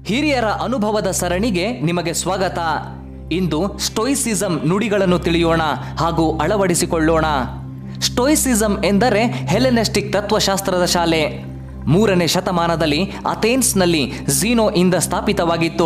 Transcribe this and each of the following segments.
ಹಿರಿಯರ ಅನುಭವದ ಸರಣಿಗೆ ನಿಮಗೆ ಸ್ವಾಗತ. ಇಂದು ಸ್ಟೋಯಿಸಿಸಂ ನುಡಿಗಳನ್ನು ತಿಳಿಯೋಣ ಹಾಗೂ ಅಳವಡಿಸಿಕೊಳ್ಳೋಣ. ಸ್ಟೋಯಿಸಿಸಂ ಎಂದರೆ ಹೆಲೆನಿಸ್ಟಿಕ್ ತತ್ವಶಾಸ್ತ್ರದ ಶಾಲೆ. 3ನೇ ಶತಮಾನದಲ್ಲಿ ಅಥೆನ್ಸ್ನಲ್ಲಿ ಝೀನೋ ಇಂದ ಸ್ಥಾಪಿತವಾಗಿತ್ತು.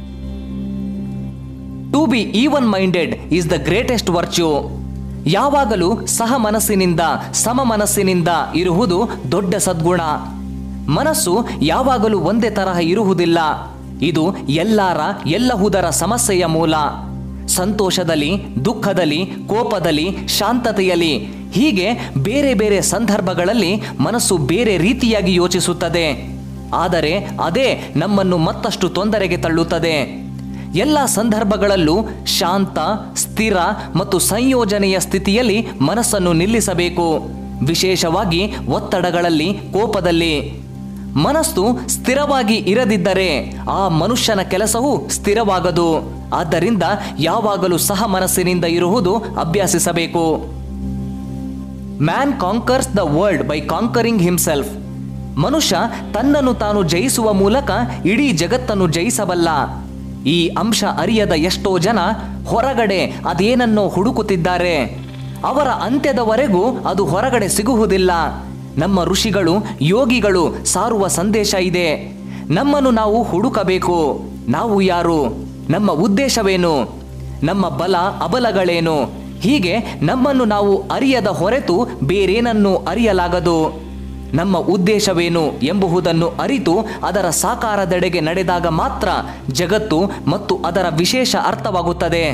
To be even minded is the greatest virtue. ಯಾವಾಗಲೂ ಸಹ ಮನಸ್ಸಿನಿಂದ ಸಮ ಮನಸ್ಸಿನಿಂದ ಇರುವುದು ದೊಡ್ಡ ಸದ್ಗುಣ. ಮನಸ್ಸು ಯಾವಾಗಲೂ ಒಂದೇ ತರಹ ಇರುವುದಿಲ್ಲ. ಇದು ಎಲ್ಲಹುದರ ಸಮಸ್ಯೆಯ ಮೂಲ. ಸಂತೋಷದಲ್ಲಿ, ದುಃಖದಲ್ಲಿ, ಕೋಪದಲ್ಲಿ, ಶಾಂತತೆಯಲ್ಲಿ, ಹೀಗೆ ಬೇರೆ ಬೇರೆ ಸಂದರ್ಭಗಳಲ್ಲಿ ಮನಸ್ಸು ಬೇರೆ ರೀತಿಯಾಗಿ ಯೋಚಿಸುತ್ತದೆ. ಆದರೆ ಅದೇ ನಮ್ಮನ್ನು ಮತ್ತಷ್ಟು ತೊಂದರೆಗೆ ತಳ್ಳುತ್ತದೆ. ಎಲ್ಲ ಸಂದರ್ಭಗಳಲ್ಲೂ ಶಾಂತ, ಸ್ಥಿರ ಮತ್ತು ಸಂಯೋಜನೆಯ ಸ್ಥಿತಿಯಲ್ಲಿ ಮನಸ್ಸನ್ನು ನಿಲ್ಲಿಸಬೇಕು. ವಿಶೇಷವಾಗಿ ಒತ್ತಡಗಳಲ್ಲಿ, ಕೋಪದಲ್ಲಿ. ಮನಸ್ಸು ಸ್ಥಿರವಾಗಿ ಇರದಿದ್ದರೆ ಆ ಮನುಷ್ಯನ ಕೆಲಸವೂ ಸ್ಥಿರವಾಗದು. ಆದ್ದರಿಂದ ಯಾವಾಗಲೂ ಸಹ ಮನಸ್ಸಿನಿಂದ ಇರುವುದು ಅಭ್ಯಾಸಿಸಬೇಕು. Man conquers the world by conquering himself. ಮನುಷ್ಯ ತನ್ನನ್ನು ತಾನು ಜಯಿಸುವ ಮೂಲಕ ಇಡೀ ಜಗತ್ತನ್ನು ಜಯಿಸಬಲ್ಲ. ಈ ಅಂಶ ಅರಿಯದ ಎಷ್ಟೋ ಜನ ಹೊರಗಡೆ ಅದೇನನ್ನೋ ಹುಡುಕುತ್ತಿದ್ದಾರೆ. ಅವರ ಅಂತ್ಯದವರೆಗೂ ಅದು ಹೊರಗಡೆ ಸಿಗುವುದಿಲ್ಲ. ನಮ್ಮ ಋಷಿಗಳು, ಯೋಗಿಗಳು ಸಾರುವ ಸಂದೇಶ ಇದೆ. ನಮ್ಮನ್ನು ನಾವು ಹುಡುಕಬೇಕು. ನಾವು ಯಾರು? ನಮ್ಮ ಉದ್ದೇಶವೇನು? ನಮ್ಮ ಬಲ ಅಬಲಗಳೇನು? ಹೀಗೆ ನಮ್ಮನ್ನು ನಾವು ಅರಿಯದ ಹೊರತು ಬೇರೇನನ್ನೂ ಅರಿಯಲಾಗದು. ನಮ್ಮ ಉದ್ದೇಶವೇನು ಎಂಬುದನ್ನು ಅರಿತು ಅದರ ಸಾಕಾರದೆಡೆಗೆ ನಡೆದಾಗ ಮಾತ್ರ ಜಗತ್ತು ಮತ್ತು ಅದರ ವಿಶೇಷ ಅರ್ಥವಾಗುತ್ತದೆ.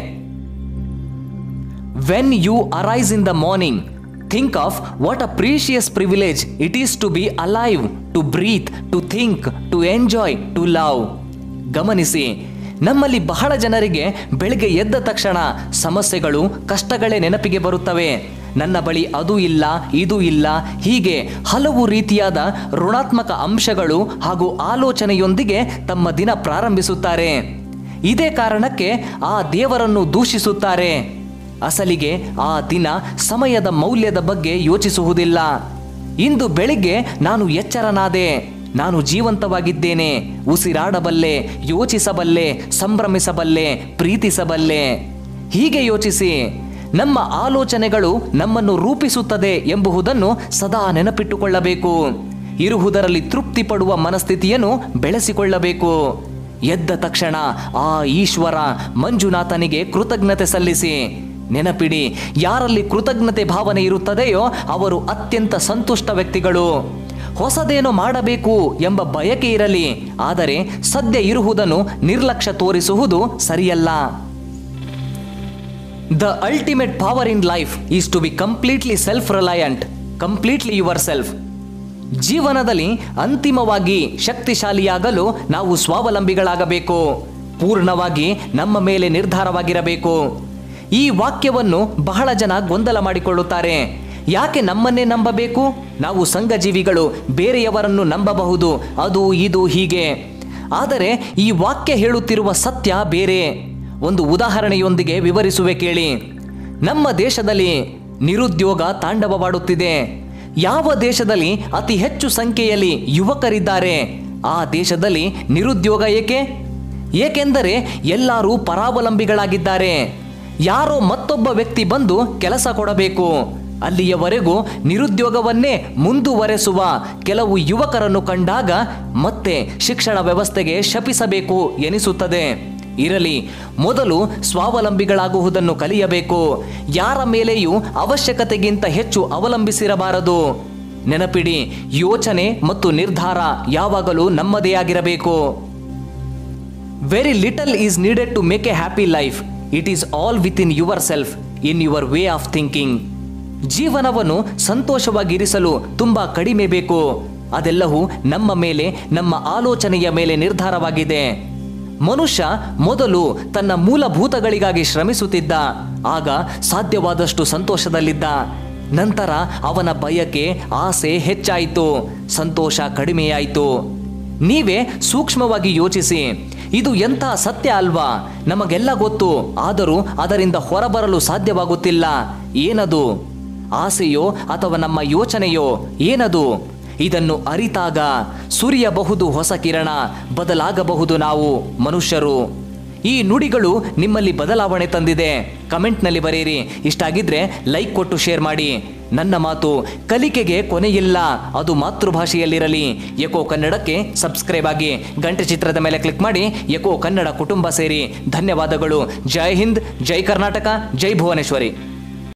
When you arise in the morning, think of what a precious privilege it is to be alive, to breathe, to think, to enjoy, to love. ಗಮನಿಸಿ, ನಮ್ಮಲ್ಲಿ ಬಹಳ ಜನರಿಗೆ ಬೆಳಗ್ಗೆ ಎದ್ದ ತಕ್ಷಣ ಸಮಸ್ಯೆಗಳು, ಕಷ್ಟಗಳೇ ನೆನಪಿಗೆ ಬರುತ್ತವೆ. ನನ್ನ ಬಳಿ ಅದು ಇಲ್ಲ, ಇದು ಇಲ್ಲ, ಹೀಗೆ ಹಲವು ರೀತಿಯಾದ ಋಣಾತ್ಮಕ ಅಂಶಗಳು ಹಾಗೂ ಆಲೋಚನೆಯೊಂದಿಗೆ ತಮ್ಮ ದಿನ ಪ್ರಾರಂಭಿಸುತ್ತಾರೆ. ಇದೇ ಕಾರಣಕ್ಕೆ ಆ ದೇವರನ್ನು ದೂಷಿಸುತ್ತಾರೆ. ಅಸಲಿಗೆ ಆ ದಿನ ಸಮಯದ ಮೌಲ್ಯದ ಬಗ್ಗೆ ಯೋಚಿಸುವುದಿಲ್ಲ. ಇಂದು ಬೆಳಿಗ್ಗೆ ನಾನು ಎಚ್ಚರನಾದೆ, ನಾನು ಜೀವಂತವಾಗಿದ್ದೇನೆ, ಉಸಿರಾಡಬಲ್ಲೆ, ಯೋಚಿಸಬಲ್ಲೆ, ಸಂಭ್ರಮಿಸಬಲ್ಲೆ, ಪ್ರೀತಿಸಬಲ್ಲೆ. ಹೀಗೆ ಯೋಚಿಸಿ. ನಮ್ಮ ಆಲೋಚನೆಗಳು ನಮ್ಮನ್ನು ರೂಪಿಸುತ್ತದೆ ಎಂಬುದನ್ನು ಸದಾ ನೆನಪಿಟ್ಟುಕೊಳ್ಳಬೇಕು. ಇರುವುದರಲ್ಲಿ ತೃಪ್ತಿ ಪಡುವ ಮನಸ್ಥಿತಿಯನ್ನು ಬೆಳೆಸಿಕೊಳ್ಳಬೇಕು. ಎದ್ದ ತಕ್ಷಣ ಆ ಈಶ್ವರ ಮಂಜುನಾಥನಿಗೆ ಕೃತಜ್ಞತೆ ಸಲ್ಲಿಸಿ. ನೆನಪಿಡಿ, ಯಾರಲ್ಲಿ ಕೃತಜ್ಞತೆ ಭಾವನೆ ಇರುತ್ತದೆಯೋ ಅವರು ಅತ್ಯಂತ ಸಂತುಷ್ಟ ವ್ಯಕ್ತಿಗಳು. ಹೊಸದೇನೋ ಮಾಡಬೇಕು ಎಂಬ ಬಯಕೆ ಇರಲಿ, ಆದರೆ ಸದ್ಯ ಇರುವುದನ್ನು ನಿರ್ಲಕ್ಷ್ಯ ತೋರಿಸುವುದು ಸರಿಯಲ್ಲ. The ultimate power in life is to be completely self reliant, completely yourself. ಜೀವನದಲ್ಲಿ ಅಂತಿಮವಾಗಿ ಶಕ್ತಿಶಾಲಿಯಾಗಲು ನಾವು ಸ್ವಾವಲಂಬಿಗಳಾಗಬೇಕು. ಪೂರ್ಣವಾಗಿ ನಮ್ಮ ಮೇಲೆ ನಿರ್ಧಾರವಾಗಿರಬೇಕು. ಈ ವಾಕ್ಯವನ್ನು ಬಹಳ ಜನ ಗೊಂದಲ ಮಾಡಿಕೊಳ್ಳುತ್ತಾರೆ. ಯಾಕೆ ನಮ್ಮನ್ನೇ ನಂಬಬೇಕು? ನಾವು ಸಂಘಜೀವಿಗಳು, ಬೇರೆಯವರನ್ನು ನಂಬಬಹುದು, ಅದು ಇದು ಹೀಗೆ. ಆದರೆ ಈ ವಾಕ್ಯ ಹೇಳುತ್ತಿರುವ ಸತ್ಯ ಬೇರೆ. ಒಂದು ಉದಾಹರಣೆಯೊಂದಿಗೆ ವಿವರಿಸುವೆ ಕೇಳಿ. ನಮ್ಮ ದೇಶದಲ್ಲಿ ನಿರುದ್ಯೋಗ ತಾಂಡವವಾಡುತ್ತಿದೆ. ಯಾವ ದೇಶದಲ್ಲಿ ಅತಿ ಹೆಚ್ಚು ಸಂಖ್ಯೆಯಲ್ಲಿ ಯುವಕರಿದ್ದಾರೆ ಆ ದೇಶದಲ್ಲಿ ನಿರುದ್ಯೋಗ ಏಕೆ? ಏಕೆಂದರೆ ಎಲ್ಲರೂ ಪರಾವಲಂಬಿಗಳಾಗಿದ್ದಾರೆ. ಯಾರೋ ಮತ್ತೊಬ್ಬ ವ್ಯಕ್ತಿ ಬಂದು ಕೆಲಸ ಕೊಡಬೇಕು. ಅಲ್ಲಿಯವರೆಗೂ ನಿರುದ್ಯೋಗವನ್ನೇ ಮುಂದುವರೆಸುವ ಕೆಲವು ಯುವಕರನ್ನು ಕಂಡಾಗ ಮತ್ತೆ ಶಿಕ್ಷಣ ವ್ಯವಸ್ಥೆಗೆ ಶಪಿಸಬೇಕು ಎನಿಸುತ್ತದೆ. ಇರಲಿ, ಮೊದಲು ಸ್ವಾವಲಂಬಿಗಳಾಗುವುದನ್ನು ಕಲಿಯಬೇಕು. ಯಾರ ಮೇಲೆಯೂ ಅವಶ್ಯಕತೆಗಿಂತ ಹೆಚ್ಚು ಅವಲಂಬಿಸಿರಬಾರದು. ನೆನಪಿಡಿ, ಯೋಚನೆ ಮತ್ತು ನಿರ್ಧಾರ ಯಾವಾಗಲೂ ನಮ್ಮದೇ ಆಗಿರಬೇಕು. Very little is needed to make a happy life. It is all within yourself, in your way of thinking. ಜೀವನವನ್ನು ಸಂತೋಷವಾಗಿರಿಸಲು ತುಂಬ ಕಡಿಮೆ ಬೇಕು. ಅದೆಲ್ಲವೂ ನಮ್ಮ ಮೇಲೆ, ನಮ್ಮ ಆಲೋಚನೆಯ ಮೇಲೆ ನಿರ್ಧಾರವಾಗಿದೆ. ಮನುಷ್ಯ ಮೊದಲು ತನ್ನ ಮೂಲಭೂತಗಳಿಗಾಗಿ ಶ್ರಮಿಸುತ್ತಿದ್ದ. ಆಗ ಸಾಧ್ಯವಾದಷ್ಟು ಸಂತೋಷದಲ್ಲಿದ್ದ. ನಂತರ ಅವನ ಬಯಕೆ, ಆಸೆ ಹೆಚ್ಚಾಯಿತು, ಸಂತೋಷ ಕಡಿಮೆಯಾಯಿತು. ನೀವೇ ಸೂಕ್ಷ್ಮವಾಗಿ ಯೋಚಿಸಿ. ಇದು ಎಂಥ ಸತ್ಯ ಅಲ್ವಾ? ನಮಗೆಲ್ಲ ಗೊತ್ತು, ಆದರೂ ಅದರಿಂದ ಹೊರಬರಲು ಸಾಧ್ಯವಾಗುತ್ತಿಲ್ಲ. ಏನದು? ಆಸೆಯೋ ಅಥವಾ ನಮ್ಮ ಯೋಚನೆಯೋ? ಏನದು? ಇದನ್ನು ಅರಿತಾಗ ಸುರಿಯಬಹುದು ಹೊಸ ಕಿರಣ, ಬದಲಾಗಬಹುದು ನಾವು ಮನುಷ್ಯರು. ಈ ನುಡಿಗಳು ನಿಮ್ಮಲ್ಲಿ ಬದಲಾವಣೆ ತಂದಿದೆ. ಕಮೆಂಟ್ನಲ್ಲಿ ಬರೆಯಿರಿ. ಇಷ್ಟ ಆಗಿದ್ರೆ ಲೈಕ್ ಕೊಟ್ಟು ಶೇರ್ ಮಾಡಿ. ನನ್ನ ಮಾತು ಕಲಿಕೆಗೆ ಕೊನೆಯಿಲ್ಲ, ಅದು ಮಾತೃಭಾಷೆಯಲ್ಲಿರಲಿ. ಎಕೋ ಕನ್ನಡಕ್ಕೆ ಸಬ್ಸ್ಕ್ರೈಬ್ ಆಗಿ, ಗಂಟೆ ಚಿತ್ರದ ಮೇಲೆ ಕ್ಲಿಕ್ ಮಾಡಿ ಎಕೋ ಕನ್ನಡ ಕುಟುಂಬ ಸೇರಿ. ಧನ್ಯವಾದಗಳು. ಜೈ ಹಿಂದ್, ಜೈ ಕರ್ನಾಟಕ, ಜೈ ಭುವನೇಶ್ವರಿ.